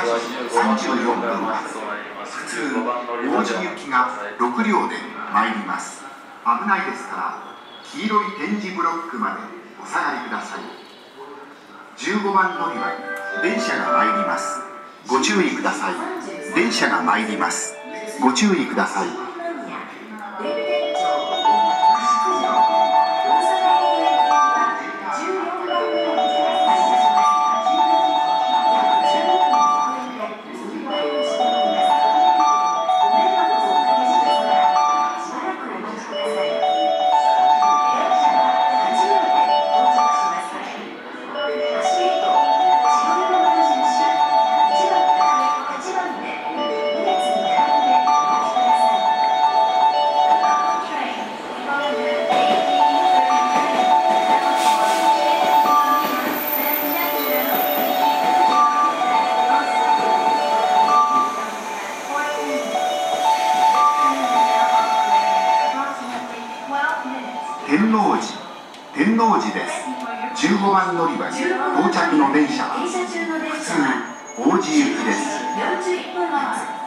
34分まで、普通王子行きが6両で参ります。危ないですから、黄色い点字ブロックまでお下がりください。15番乗り場に電車が参ります。ご注意ください。電車が参ります。ご注意ください。天王寺です。15番乗り場に到着の電車は普通王子行きです。